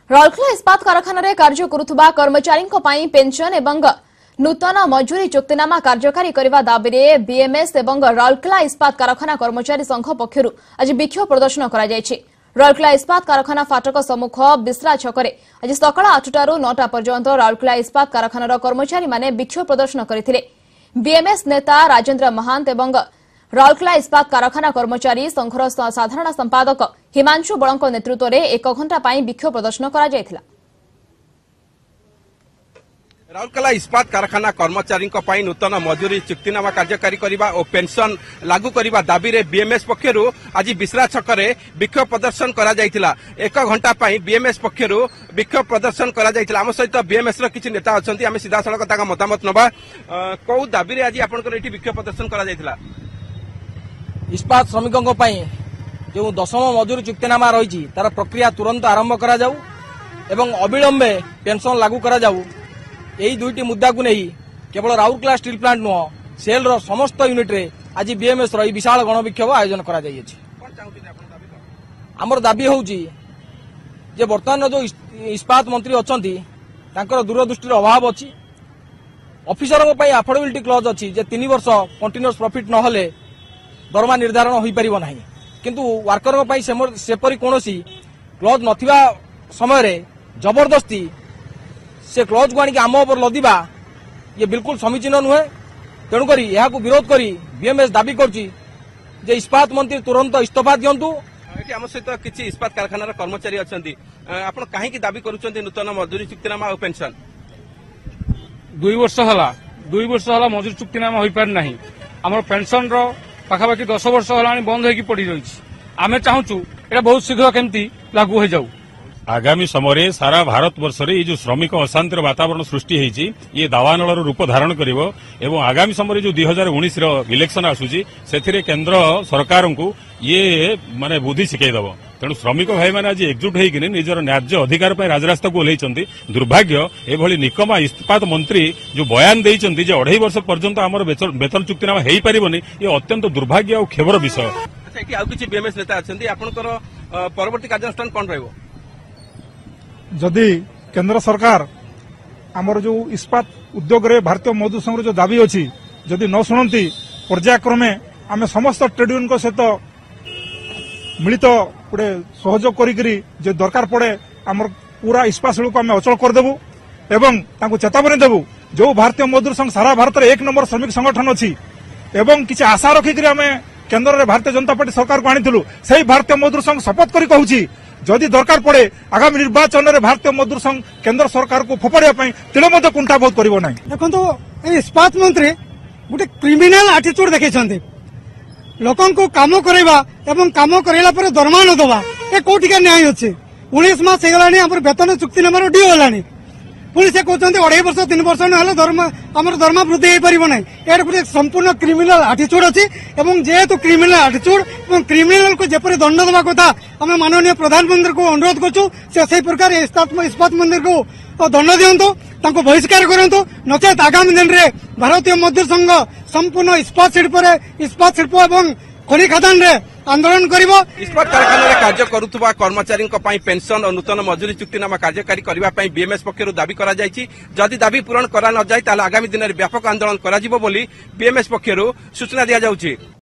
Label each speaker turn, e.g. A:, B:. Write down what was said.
A: राउरकेला इस्पात कारखाना कार्य करुवा कर्मचारी पेंशन एवं नूतन मजूरी चुक्तिनामा कार्यकारी करने दाबी में बीएमएस एवं राउरकेला इस्पात कारखाना कर्मचारी संघ पक्षर आज विक्षोभ प्रदर्शन राउरकेला इस्पात कारखाना फाटक सम्मुख बिस्रा छकरे आज सकाळ 8टारू 9टा पर्यंत राउरकेला इस्पात कारखानार कर्मचारी माने विक्षोभ प्रदर्शन करथिले। बीएमएस नेता राजेंद्र महांत एवं राउरकेला इस्पात कारखाना कर्मचारी संघर साधारण संपादक हिमांशु बळଙ୍କ नेतृत्व में 1 घंटा पाई विक्षोभ प्रदर्शन करा जायथिला।
B: राउरकेला इस्पात कारखाना कर्मचारी नूतन मजूरी चुक्तिनामा कार्यकारी करने और पेंशन लागू करने दाबी में बीएमएस पक्षर आज बिस्रा छकरे विक्षोभ प्रदर्शन करा जायथिला। 1 घंटा बीएमएस पक्षर विक्षोभ प्रदर्शन करा जायथिला। आम सहित बीएमएस किसी नेता अच्छा आम सीधा सड़क मतामत नवा कौ दाबी में आज आपंकर विक्षोभ प्रदर्शन करा जायथिला।
C: इस्पात श्रमिकों जो 10म मजूरी चुक्तिनामा रही तार प्रक्रिया तुरंत आरंभ करा जाऊ एवं अविलंबे पेंशन लागू करा जाऊ। यही दुईटी मुद्दा को नहीं केवल राउरकेला स्टील प्लांट नुह सेल रो समस्त यूनिट रे आज बीएमएस रही विशाल गणविक्षोभ आयोजन करा जाई अछि। हमर दाबी होउची जे वर्तमान जो इस्पात मंत्री अछंती तांकर दूरदृष्टि अभाव अछि। ऑफिसर पई अफोर्डेबिलिटी क्लॉज अछि जे 3 वर्ष कंटीन्यूअस प्रॉफिट न हले दरमा निर्धारण होई परिबो नाही, किंतु वर्कर पई सेपरी कोनोसी क्लॉज नथिबा समय रे जबरदस्ती से क्लॉज को आनिक आम उपर लदिबा ये बिल्कुल समीचीन नुहे। तेणुक यह विरोध करी बीएमएस दाबी करछि जे इस्पात मंत्री तुरंत इस्तीफा दियंतु।
B: आम सहित किसी इस्पात कारखानार कर्मचारी अछंती आपण काहेकि दाबी करूछंती नूतन मजूरी चुक्तिनामा और पेंशन
D: 2 वर्ष हला मजूरी चुक्तिनामा होई पार नाही। हमर पेंशन रो पाखापाखि 10 वर्ष हलानी बंद होई पड़ी रही। आमे चाहूछु एटा बहुत शीघ्र केमती लागू हो जाऊ।
E: आगामी समय सारा भारत वर्ष रे जो श्रमिक अशांतिर वातावरण सृष्टि होईची ये दावानल रूप धारण करिवो एवं आगामी समय जो 2019 रो इलेक्शन आसुची सेथिरे केंद्र सरकार को ये माने बुद्धि शिखाई दबो। तेणु श्रमिक भाई मैंने आज एकजुट होकर निजर न्याय्य अधिकार पर राजरास्ता को ओह्लैचंती। दुर्भाग्य एभली निकमा इस्पात मंत्री जो बयान देइचंती जे 2.5 वर्ष पर्यंत आमर वेतन चुक्तिनामा हेई परिबोनी ये अत्यंत दुर्भाग्य और खेबर विषय।
B: अच्छा एठी आउ किछि बीएमएस नेता अछंती आपनकर परवर्ती कार्यानुष्ठान कोन रहइबो?
F: जदि केंद्र सरकार आमर जो इस्पात उद्योग रे भारतीय मजदूर संघ जो दाबी अच्छी जदि न शुणती पर्यायक्रमे आम समस्त ट्रेड यूनियन सहित मिलित गोटे सहयोग करी जो दरकार पड़े आमर पूरा इस्पात शिल्प को आम अचल करदेबू एवं तांको चेतावनी देबू। जो भारतीय मजदूर संघ सारा भारत में 1 नंबर श्रमिक संगठन अच्छी एवं किसी आशा रखिक आम केंद्र में भारतीय जनता पार्टी सरकार को आनी से भारतीय मजदूर संघ शपथ कर कहूँ जदि दरकार पड़े आगामी निर्वाचन में भारतीय मजदूर संघ केंद्र सरकार को फोपाड़ा तिल कुंठाबोध कर
G: देखो इस्पात मंत्री गोटे क्रिमिनाल आटिट्यूड देखते लोक काम करवा एवं काम करला दरमा न दवा ये कौटिका न्याय अच्छे। 19 मास होगा वेतन चुक्तिनामार ड्यू है पुणी से कहते 2.5 वर्ष 3 वर्ष ना दरमा वृद्धि हो पार ना। यार गोटे संपूर्ण क्रिमिनाल आटिट्यूड अच्छी जेहेतु क्रिमिनाल आटिट्यूड और क्रिमिनाल को जपरी दंड देवा कथा आम माननीय प्रधानमंत्री को अनुरोध करूँ प्रकार इस्पात मंत्री को दंड दिंतु बहिष्कार करूँ नचेत आगामी दिन में भारतीय मजदूर संघ संपूर्ण इस्पात शिल्प और खनि खदान रे आंदोलन करिवो।
B: इस्पात कारखाना कार्य करुवा कर्मचारी पेंशन और नूतन मजूरी चुक्तिनामा कार्यकारी करने बीएमएस पक्षर दाबी करा जायछि। जदि दाबी पूरण करा न जाय ताले आगामी दिन में व्यापक आंदोलन करा जिवो बोली बीएमएस पक्षर सूचना दिया जाउछि।